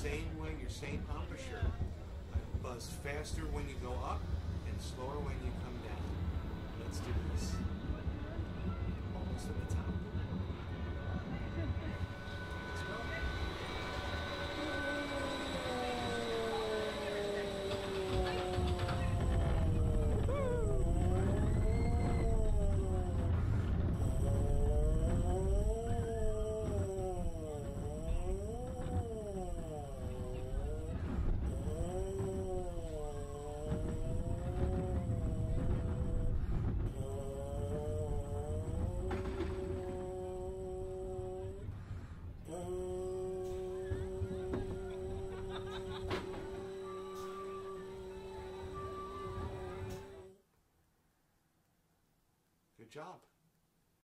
same way, your same embouchure. Buzz faster when you go up and slower when you come down. Let's do this. Almost at the top. Let's go. Good job.